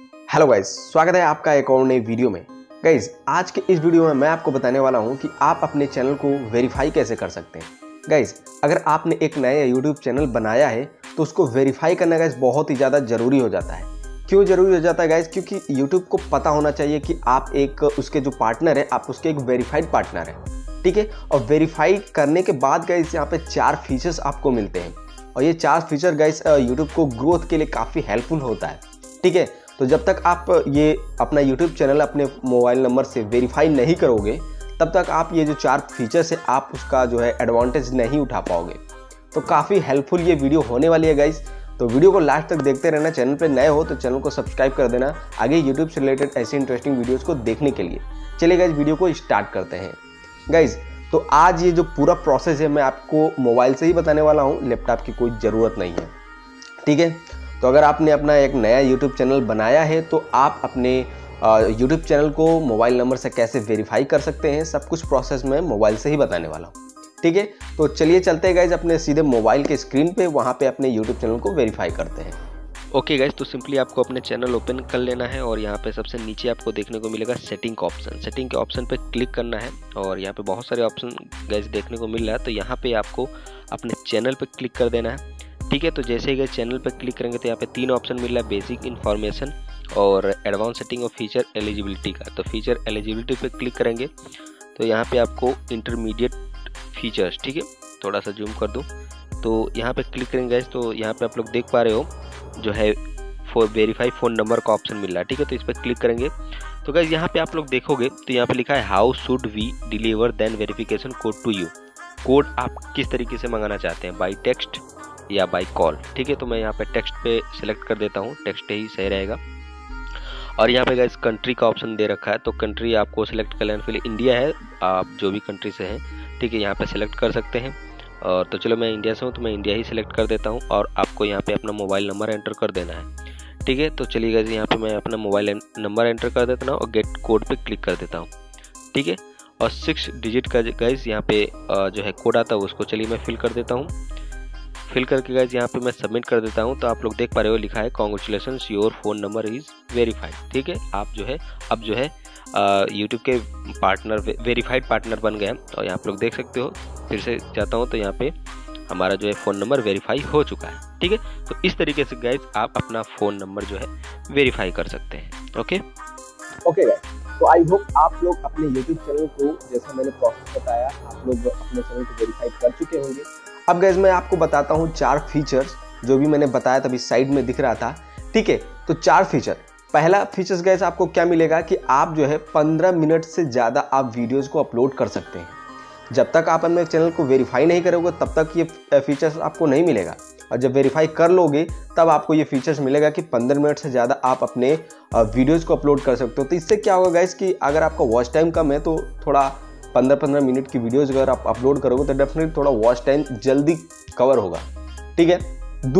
Hello guys, स्वागत है आपका एक और नई वीडियो में। गाइस, आज के इस वीडियो में मैं आपको बताने वाला हूं कि आप अपने चैनल को वेरीफाई कैसे कर सकते हैं। गाइस, अगर आपने एक नया यूट्यूब चैनल बनाया है तो उसको वेरीफाई करना गाइस बहुत ही ज़्यादा ज़रूरी हो जाता है। क्यों ज़रूरी हो जाता है गाइस? क्योंकि यूट्यूब को पता होना चाहिए कि आप एक उसके जो पार्टनर है, आप उसके एक वेरीफाइड पार्टनर है, ठीक है। और वेरीफाई करने के बाद गाइस यहाँ पे 4 फीचर्स आपको मिलते हैं और ये 4 फीचर गाइस यूट्यूब को ग्रोथ के लिए काफ़ी हेल्पफुल होता है, ठीक है। तो जब तक आप ये अपना यूट्यूब चैनल अपने मोबाइल नंबर से वेरीफाई नहीं करोगे तब तक आप ये जो 4 फीचर्स है आप उसका जो है एडवांटेज नहीं उठा पाओगे। तो काफ़ी हेल्पफुल ये वीडियो होने वाली है गाइस, तो वीडियो को लास्ट तक देखते रहना। चैनल पे नए हो तो चैनल को सब्सक्राइब कर देना आगे यूट्यूब से रिलेटेड ऐसे इंटरेस्टिंग वीडियोज़ को देखने के लिए। चलिए गाइस, वीडियो को स्टार्ट करते हैं। गाइस, तो आज ये जो पूरा प्रोसेस है मैं आपको मोबाइल से ही बताने वाला हूँ, लैपटॉप की कोई ज़रूरत नहीं है, ठीक है। तो अगर आपने अपना एक नया YouTube चैनल बनाया है तो आप अपने YouTube चैनल को मोबाइल नंबर से कैसे वेरीफाई कर सकते हैं, सब कुछ प्रोसेस मैं मोबाइल से ही बताने वाला हूँ, ठीक है। तो चलिए चलते हैं गाइज अपने सीधे मोबाइल के स्क्रीन पे, वहाँ पे अपने YouTube चैनल को वेरीफाई करते हैं। ओके गाइज, तो सिंपली आपको अपने चैनल ओपन कर लेना है और यहाँ पे सबसे नीचे आपको देखने को मिलेगा सेटिंग का ऑप्शन। सेटिंग के ऑप्शन पे क्लिक करना है और यहाँ पे बहुत सारे ऑप्शन गाइज देखने को मिल रहा है। तो यहाँ पे आपको अपने चैनल पे क्लिक कर देना है, ठीक है। तो जैसे ही चैनल पे क्लिक करेंगे तो यहाँ पे 3 ऑप्शन मिल रहा है, बेसिक इन्फॉर्मेशन और एडवांस सेटिंग और फीचर एलिजिबिलिटी का। तो फीचर एलिजिबिलिटी पे क्लिक करेंगे तो यहाँ पे आपको इंटरमीडिएट फीचर्स, ठीक है, थोड़ा सा जूम कर दूँ तो यहाँ पे क्लिक करेंगे तो यहाँ पे आप लोग देख पा रहे हो जो है वेरीफाई फ़ोन नंबर का ऑप्शन मिल रहा है, ठीक है। तो इस पर क्लिक करेंगे तो गाइज यहाँ पे आप लोग देखोगे तो यहाँ पे लिखा है how should we deliver then verification code to you. Code आप किस तरीके से मंगाना चाहते हैं, बाई टेक्स्ट या बाई कॉल, ठीक है। तो मैं यहाँ पे टेक्स्ट पे सिलेक्ट कर देता हूँ, टेक्स्ट ही सही रहेगा। और यहाँ पे गाइस कंट्री का ऑप्शन दे रखा है, तो कंट्री आपको सिलेक्ट कर लेना, फिर इंडिया है, आप जो भी कंट्री से हैं, ठीक है, यहाँ पे सिलेक्ट कर सकते हैं। और तो चलो मैं इंडिया से हूँ तो मैं इंडिया ही सिलेक्ट कर देता हूँ और आपको यहाँ पे अपना मोबाइल नंबर एंटर कर देना है, ठीक है। तो चलिए गाइस यहाँ पे मैं अपना मोबाइल नंबर एंटर कर देता हूँ और गेट कोड पे क्लिक कर देता हूँ, ठीक है। और 6 डिजिट का गाइस यहाँ पे जो है कोड आता है उसको चलिए मैं फिल कर देता हूँ। फिल करके गाइस यहाँ पे मैं सबमिट कर देता हूँ। तो आप लोग देख पा रहे हो लिखा है congratulations your phone number is verified, ठीक है। आप जो है अब जो है यूट्यूब के पार्टनर वेरीफाइड पार्टनर बन गए। और यहाँ आप लोग देख सकते हो, फिर से जाता हूँ तो यहाँ पे हमारा जो है फ़ोन नंबर वेरीफाई हो चुका है, ठीक है। तो इस तरीके से गाइस आप अपना फ़ोन नंबर जो है वेरीफाई कर सकते हैं। ओके गाइस, तो आई होप आप लोग अपने YouTube चैनल को, जैसा मैंने प्रोसेस बताया, आप लोग अपने चैनल को वेरीफाई कर चुके होंगे। अब गाइस मैं आपको बताता हूँ 4 फीचर्स जो भी मैंने बताया तभी साइड में दिख रहा था, ठीक है। तो 4 फीचर। पहला फीचर्स गाइस आपको क्या मिलेगा कि आप जो है 15 मिनट से ज़्यादा आप वीडियोस को अपलोड कर सकते हैं। जब तक आप अपने चैनल को वेरीफाई नहीं करोगे तब तक ये फीचर्स आपको नहीं मिलेगा, और जब वेरीफाई कर लोगे तब आपको ये फीचर्स मिलेगा कि 15 मिनट से ज़्यादा आप अपने वीडियोज़ को अपलोड कर सकते हो। तो इससे क्या होगा गाइस कि अगर आपका वॉच टाइम कम है तो थोड़ा 15-15 मिनट की वीडियोज़ अगर आप अपलोड करोगे तो डेफिनेटली थोड़ा वॉच टाइम जल्दी कवर होगा, ठीक है।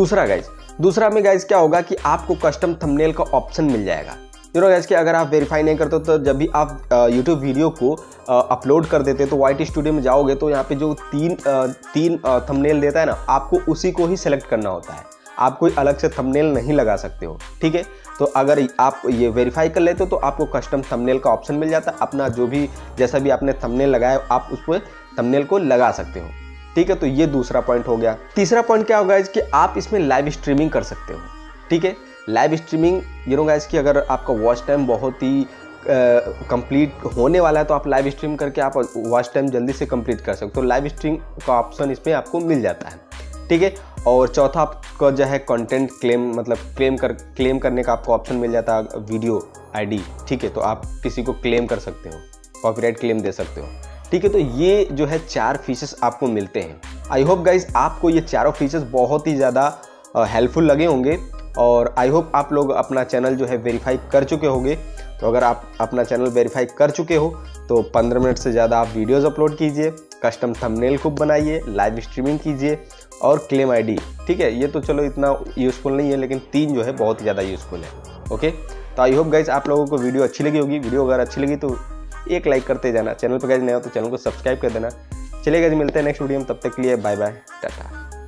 दूसरा में गाइस क्या होगा कि आपको कस्टम थंबनेल का ऑप्शन मिल जाएगा। यू नो गाइस कि अगर आप वेरीफाई नहीं करते तो जब भी आप यूट्यूब वीडियो को अपलोड कर देते तो YT स्टूडियो में जाओगे तो यहाँ पे जो तीन थंबनेल देता है ना, आपको उसी को ही सेलेक्ट करना होता है, आप कोई अलग से थंबनेल नहीं लगा सकते हो, ठीक है। तो अगर आप ये वेरीफाई कर लेते हो तो आपको कस्टम थंबनेल का ऑप्शन मिल जाता है, अपना जो भी जैसा भी आपने थंबनेल लगाया आप उस पर थंबनेल को लगा सकते हो, ठीक है। तो ये दूसरा पॉइंट हो गया। तीसरा पॉइंट क्या होगा कि आप इसमें लाइव स्ट्रीमिंग कर सकते हो, ठीक है। Live streaming you know guys कि अगर आपका वॉच टाइम बहुत ही कंप्लीट होने वाला है तो आप लाइव स्ट्रीम करके आप वॉच टाइम जल्दी से कंप्लीट कर सकते हो। लाइव स्ट्रीम का ऑप्शन इसमें आपको मिल जाता है, ठीक है। और चौथा आपका जो है कंटेंट क्लेम, मतलब क्लेम करने का आपको ऑप्शन मिल जाता है, वीडियो ID, ठीक है। तो आप किसी को क्लेम कर सकते हो, कॉपीराइट क्लेम दे सकते हो, ठीक है। तो ये जो है 4 फीचर्स आपको मिलते हैं। आई होप गाइस आपको ये चारों फीचर्स बहुत ही ज़्यादा हेल्पफुल लगे होंगे और आई होप आप लोग अपना चैनल जो है वेरीफाई कर चुके होंगे। तो अगर आप अपना चैनल वेरीफाई कर चुके हो तो 15 मिनट से ज़्यादा आप वीडियोस अपलोड कीजिए, कस्टम थंबनेल खूब बनाइए, लाइव स्ट्रीमिंग कीजिए और क्लेम ID, ठीक है। ये तो चलो इतना यूज़फुल नहीं है, लेकिन 3 जो है बहुत ही ज़्यादा यूज़फुल है। ओके, तो आई होप गाइस आप लोगों को वीडियो अच्छी लगी होगी। वीडियो अगर अच्छी लगी तो एक लाइक करते जाना, चैनल पर गाइस नया हो तो चैनल को सब्सक्राइब कर देना। चलिए गाइस मिलते हैं नेक्स्ट वीडियो में, तब तक के लिए बाय बाय, टाटा।